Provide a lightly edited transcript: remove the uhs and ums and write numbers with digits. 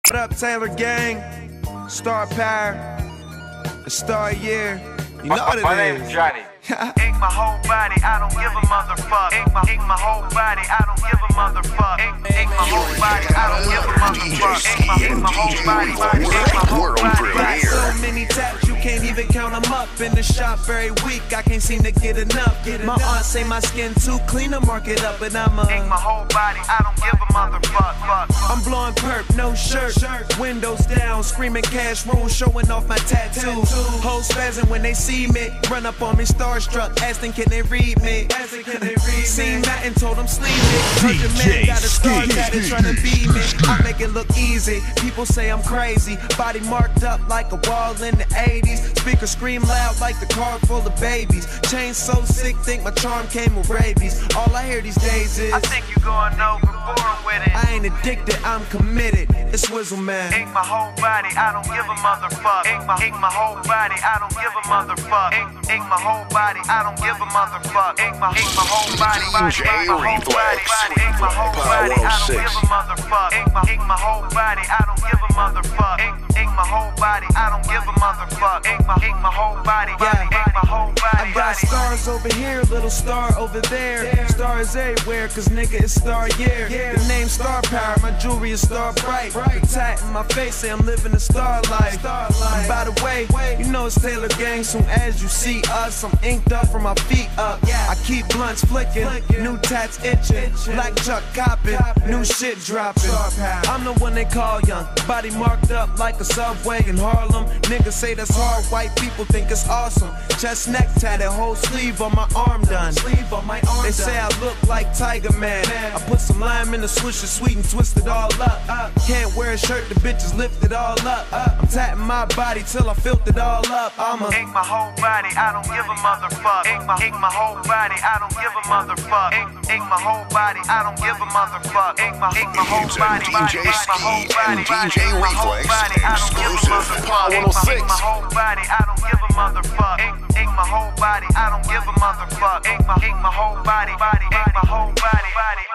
What up, Taylor Gang? Star Power, a star year. You know what it is. My name is Johnny. Ink my whole body, I don't give a motherfuck. Ink my whole body, I don't give a motherfuck. Ink my whole body, I don't give a motherfuck. Ink my whole body, ink my whole body. Got so many taps, you can't even count them up. In the shop every week, I can't seem to get enough. My aunt say my skin too clean to mark it up, but I'm Ink my whole body, I don't give a motherfuck. I'm blowing perp, no shirt, windows down, screaming cash rules, showing off my tattoos. Hoes spazzing when they see me, run up on me starstruck, asking can they read me. Seen that and told them sleep it. Heard your man got a star tatted trying to beat me. I make it look easy, people say I'm crazy. Body marked up like a wall in the 80s. Speakers scream loud like the car full of babies. Chain so sick, think my charm came with rabies. All I hear these days is I think you going overboard with it. I ain't addicted, I'm committed. It's Swizzle Man. Ink my whole body, I don't give a motherfuck. Ink my whole body, I don't give a motherfuck. Ink my whole body, I don't give a motherfuck. Ink my whole body, ink my whole body, ink my whole body, I don't give a motherfuck. Ink my whole body, I don't give a motherfuck. Ink my whole body, I don't give a motherfuck. Ink my whole body, ink my whole body. I got stars over here, little star over there. Stars everywhere, cause nigga it's star year. The name Star Power, my jewelry is star bright. The tat in my face say I'm living a star life. And by the way, you know it's Taylor Gang. Soon as you see us, I'm inked up from my feet up. I keep blunts flicking, new tats itching, black Chuck copping, new shit dropping. I'm the one they call young, body marked up like a subway in Harlem. Niggas say that's hard, white people think it's awesome. Chest neck tatted, whole sleeve on my arm done. They say I look like Tiger Man. I put some lime in the swisher, sweet and twist it all up. Can't wear a shirt, the bitches lift it all up. I'm tatting my body till I filled it all up. I'ma ink my whole body, I don't give a motherfuck. Ink my whole body, I don't give a motherfuck. Ink my whole body, I don't give a motherfuck. Ink my whole body, DJ Ski and DJ Reflex exclusive. Power 106. Ink my whole body, I don't give a motherfuck. Ink my whole body, I don't give a motherfuck. Ink my whole body, ink my whole body.